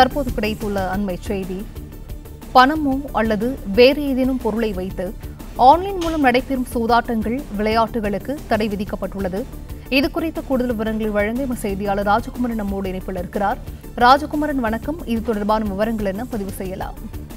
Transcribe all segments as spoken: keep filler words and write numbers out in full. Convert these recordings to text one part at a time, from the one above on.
தற்போது கிடைத்துள்ள அண்மை செய்தி. பணமோ அல்லது வேறு ஏதேனும் பொருளை வைத்து ஆன்லைன் மூலம் நடைபெறும் சூதாட்டங்கள் விளையாட்டுகளுக்கு தடை விதிக்கப்பட்டுள்ளது. இது குறித்த கூடுதல் விவரங்களை வழங்க எமது செய்தியாளர் ராஜகுமரன் நம்மோடு இணைப்பில் இருக்கிறார். ராஜகுமரன் வணக்கம். இது தொடர்பான விவரங்கள் என்ன பதிவு செய்யலாம்?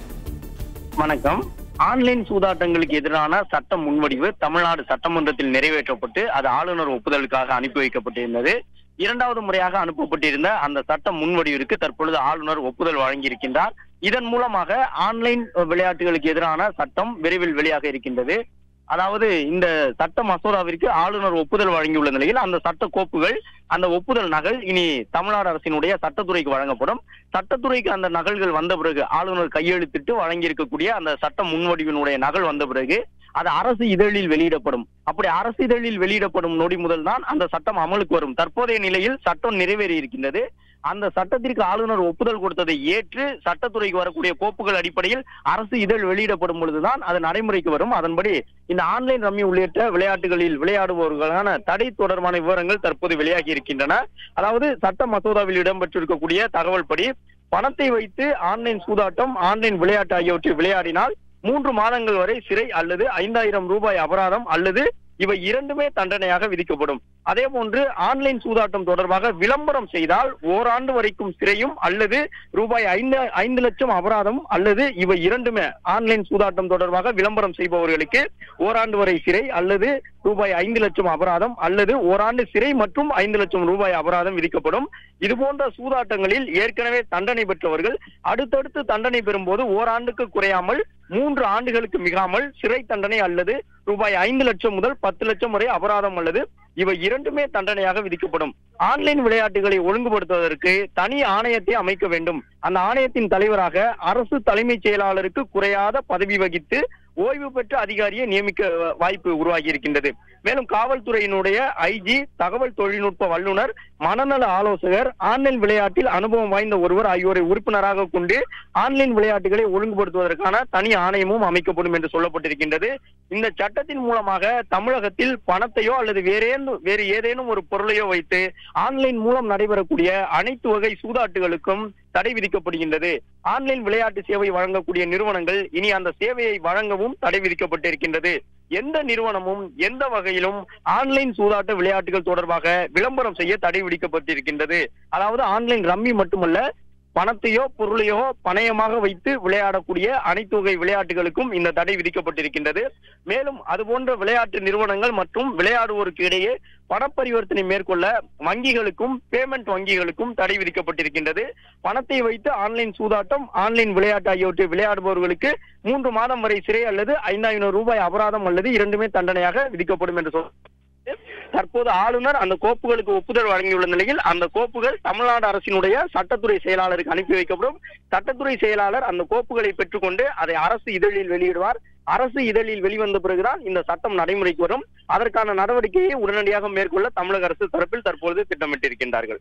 வணக்கம். ஆன்லைன் சூதாட்டங்களுக்கு எதிரான சட்ட முன்வடிவு தமிழ்நாடு சட்டமன்றத்தில் நிறைவேற்றப்பட்டு அது ஆளுநர் ஒப்புதலுக்காக அனுப்பி வைக்கப்பட்டிருந்தது. இரண்டாவது முறையாக அனுப்பப்பட்டிருந்த அந்த சட்ட முன்வடிவிற்கு தற்பொழுது ஆளுநர் ஒப்புதல் வழங்கியிருக்கின்றார். இதன் மூலமாக ஆன்லைன் விளையாட்டுகளுக்கு எதிரான சட்டம் விரைவில் வெளியாக இருக்கின்றது. அதாவது இந்த சட்ட மசோதாவிற்கு ஆளுநர் ஒப்புதல் வழங்கியுள்ள நிலையில் அந்த சட்ட கோப்புகள், அந்த ஒப்புதல் நகல் இனி தமிழ்நாடு அரசினுடைய சட்டத்துறைக்கு வழங்கப்படும். சட்டத்துறைக்கு அந்த நகல்கள் வந்த பிறகு, ஆளுநர் கையெழுத்திட்டு வழங்கியிருக்கக்கூடிய அந்த சட்ட முன்வடிவினுடைய நகல் வந்த பிறகு அது அரசு இதழில் வெளியிடப்படும். அப்படி அரசு இதழில் வெளியிடப்படும் நொடி முதல் தான் அந்த சட்டம் அமலுக்கு வரும். தற்போதைய நிலையில் சட்டம் நிறைவேறி இருக்கின்றது. அந்த சட்டத்திற்கு ஆளுநர் ஒப்புதல் கொடுத்ததை ஏற்று சட்டத்துறைக்கு வரக்கூடிய கோப்புகள் அடிப்படையில் அரசு இதழ் வெளியிடப்படும் பொழுதுதான் அது நடைமுறைக்கு வரும். அதன்படி இந்த ஆன்லைன் ரம்மி உள்ளிட்ட விளையாட்டுகளில் விளையாடுபவர்களான தடை தொடர்பான விவரங்கள் தற்போது வெளியாகி இருக்கின்றன. அதாவது சட்ட மசோதாவில் இடம்பெற்றிருக்கக்கூடிய தகவல் படி பணத்தை வைத்து ஆன்லைன் சூதாட்டம், ஆன்லைன் விளையாட்டு ஆகியவற்றை விளையாடினால் மூன்று மாதங்கள் வரை சிறை அல்லது ஐந்தாயிரம் ரூபாய் அபராதம் அல்லது இவை இரண்டுமே தண்டனையாக விதிக்கப்படும். அதே போன்று ஆன்லைன் சூதாட்டம் தொடர்பாக விளம்பரம் செய்தால் ஓராண்டு வரைக்கும் சிறையும் அல்லது ரூபாய் ஐந்து ஐந்து லட்சம் அபராதம் அல்லது இவை இரண்டுமே, ஆன்லைன் சூதாட்டம் தொடர்பாக விளம்பரம் செய்பவர்களுக்கு ஓராண்டு வரை சிறை அல்லது ரூபாய் ஐந்து லட்சம் அபராதம் அல்லது ஓராண்டு சிறை மற்றும் ஐந்து லட்சம் ரூபாய் அபராதம் விதிக்கப்படும். இது போன்ற சூதாட்டங்களில் ஏற்கனவே தண்டனை பெற்றவர்கள் அடுத்தடுத்து தண்டனை பெறும்போது ஓராண்டுக்கு குறையாமல் மூன்று ஆண்டுகளுக்கு மிகாமல் சிறை தண்டனை அல்லது ரூபாய் ஐந்து லட்சம் முதல் பத்து லட்சம் வரை அபராதம் அல்லது இவை இரண்டுமே தண்டனையாக விதிக்கப்படும். ஆன்லைன் விளையாட்டுகளை ஒழுங்குபடுத்துவதற்கு தனி ஆணையத்தை அமைக்க வேண்டும். அந்த ஆணையத்தின் தலைவராக அரசு தலைமைச் செயலாளருக்கு குறையாத பதவி வகித்து ஓய்வு பெற்ற அதிகாரியை நியமிக்க வாய்ப்பு உருவாகி இருக்கின்றது. மேலும் காவல்துறையினுடைய ஐஜி, தகவல் தொழில்நுட்ப வல்லுநர், மனநல ஆலோசகர், ஆன்லைன் விளையாட்டில் அனுபவம் வாய்ந்த ஒருவர் ஆகியோரை உறுப்பினராக கொண்டு ஆன்லைன் விளையாட்டுகளை ஒழுங்குபடுத்துவதற்கான தனி ஆணையமும் அமைக்கப்படும் என்று சொல்லப்பட்டிருக்கின்றது. இந்த சட்டத்தின் மூலமாக தமிழகத்தில் பணத்தையோ அல்லது வேறே வேறு ஏதேனும் ஒரு பொருளையோ வைத்து ஆன்லைன் மூலம் நடைபெறக்கூடிய அனைத்து வகை சூதாட்டுகளுக்கும் தடை விதிக்கப்படுகின்றது. ஆன்லைன் விளையாட்டு சேவை வழங்கக்கூடிய நிறுவனங்கள் இனி அந்த சேவையை வழங்கவும் தடை விதிக்கப்பட்டிருக்கின்றது. எந்த நிறுவனமும் எந்த வகையிலும் ஆன்லைன் சூதாட்ட விளையாட்டுகள் தொடர்பாக விளம்பரம் செய்ய தடை விதிக்கப்பட்டிருக்கின்றது. அதாவது ஆன்லைன் ரம்மி மட்டுமல்ல, பணத்தையோ பொருளையோ பணயமாக வைத்து விளையாடக்கூடிய அனைத்து வகை விளையாட்டுகளுக்கும் இந்த தடை விதிக்கப்பட்டிருக்கின்றது. மேலும் அதுபோன்ற விளையாட்டு நிறுவனங்கள் மற்றும் விளையாடுவோருக்கு இடையே பணப்பரிவர்த்தனை மேற்கொள்ள வங்கிகளுக்கும் பேமெண்ட் வங்கிகளுக்கும் தடை விதிக்கப்பட்டிருக்கின்றது. பணத்தை வைத்து ஆன்லைன் சூதாட்டம், ஆன்லைன் விளையாட்டு ஆகியவற்றை விளையாடுபவர்களுக்கு மூன்று மாதம் வரை சிறை அல்லது ஐந்தாயிரம் ரூபாய் அபராதம் அல்லது இரண்டுமே தண்டனையாக விதிக்கப்படும் என்று சொல்ல தற்போது ஆளுநர் அந்த கோப்புகளுக்கு ஒப்புதல் வழங்கியுள்ள நிலையில் அந்த கோப்புகள் தமிழ்நாடு அரசினுடைய சட்டத்துறை செயலாளருக்கு அனுப்பி வைக்கப்படும். சட்டத்துறை செயலாளர் அந்த கோப்புகளை பெற்றுக்கொண்டு அதை அரசு இதழில் வெளியிடுவார். அரசு இதழில் வெளிவந்த பிறகுதான் இந்த சட்டம் நடைமுறைக்கு வரும். அதற்கான நடவடிக்கையை உடனடியாக மேற்கொள்ள தமிழக அரசு தரப்பில் தற்பொழுது திட்டமிட்டிருக்கின்றார்கள்.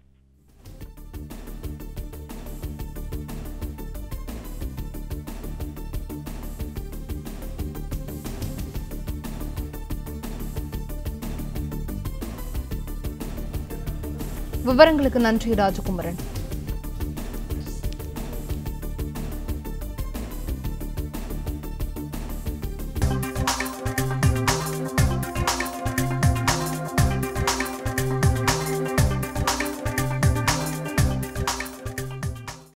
விவரங்களுக்கு நன்றி ராஜகுமரன்.